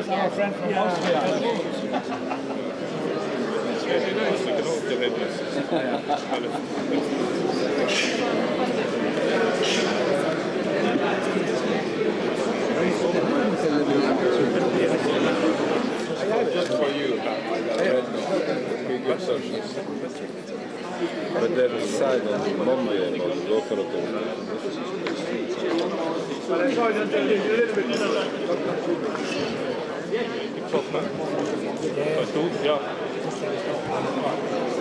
our friend from Austria. Just for you, but they decide on Monday about the go for it. Ja.